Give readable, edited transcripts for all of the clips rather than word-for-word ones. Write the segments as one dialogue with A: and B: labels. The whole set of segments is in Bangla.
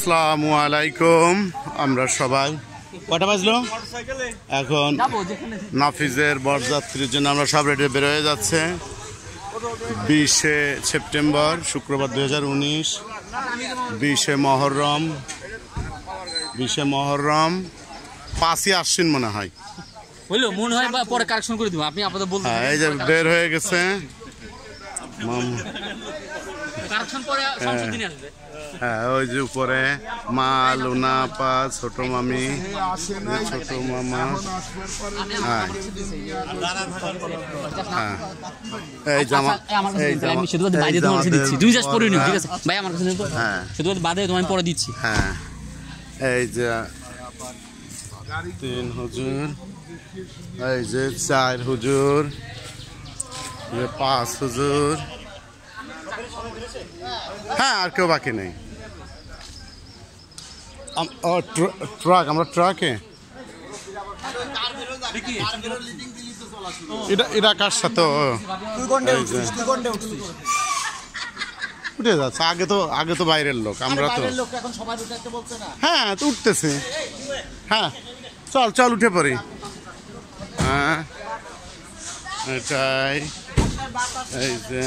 A: আসসালামু আলাইকুম। আমরা সবাই কটা বাজলো এখন নাফিজের বরযাত্রীর জন্য আমরা সব রেডি বের হয়ে যাচ্ছে। 20শে সেপ্টেম্বর শুক্রবার 2019, 20শে মহরম 5ই আশ্বিন মনে হয়।
B: পরে কারেকশন করে দিব, আপনি আপাতত বলুন।
A: এই যে বের হয়ে গেছে হ্যাঁ, ওই যে উপরে মা, লুনা আপা, ছোট মামি, ছোট মামা। হ্যাঁ হ্যাঁ, এই জামা
B: পরে দিচ্ছি।
A: হ্যাঁ, এই যে 3 হুজুর, এই যে 4 হুজুর, 5 হুজুর। হ্যাঁ, আর কেউ বাকি নেই। ট্রাক, আমরা ট্রাকে এটা কার সাথে উঠে যাচ্ছে। আগে তো বাইরের লোক, আমরা তো হ্যাঁ তো উঠতেছে। হ্যাঁ চল উঠে পড়ি। হ্যাঁ এটাই, এই যে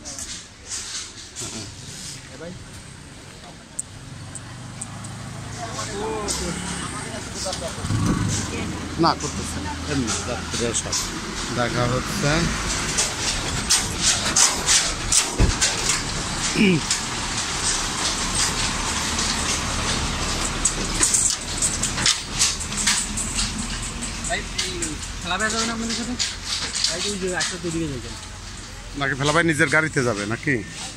A: না করতেছে এমনি যাত্রীরা সব দেখা হচ্ছে। নাকি ফেলা ভাই নিজের গাড়িতে যাবে নাকি?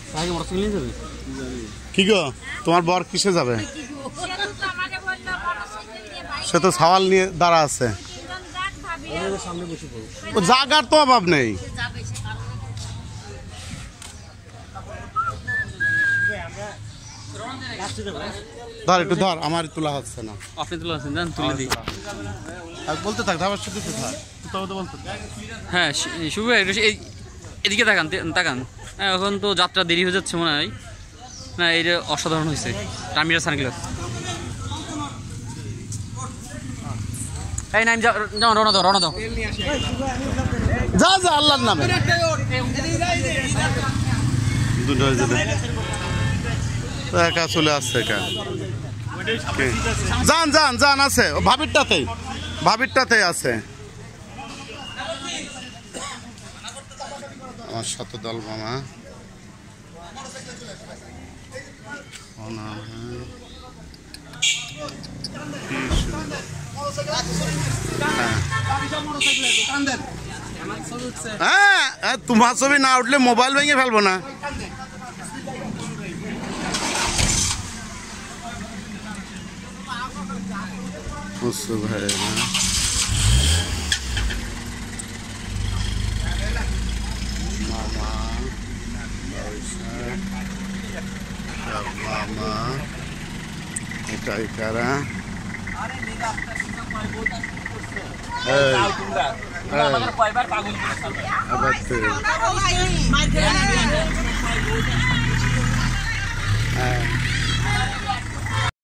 A: কি গো, তোমার বর কিসে যাবে? সে তো সাওয়াল নিয়ে দাঁড়া আছে। জায়গার তো অভাব নেই। ধর একটু ধর, আমার তোলা হচ্ছে না।
B: আপনি তোলা আছেন, জান তুলে দিই।
A: বলতে থাক, ধাবার সাথে থাক।
B: হ্যাঁ শুভ, এদিকে তাকান। এখন তো যাত্রা দেরি হয়ে যাচ্ছে মনে হয়। না, এটা অসাধারণ হয়েছে। টামিরা সানগ্লাস এই নাম রওনা দাও।
A: যা আল্লাহর নামে একা চলে আসছে। যান আছে ভাবিরটাতেই আছে। আমার শতদল মামা হ্যাঁ, তোমার ছবি না উঠলে মোবাইল ভেঙে ফেলবো না। ভাই মামা এটাই কারা।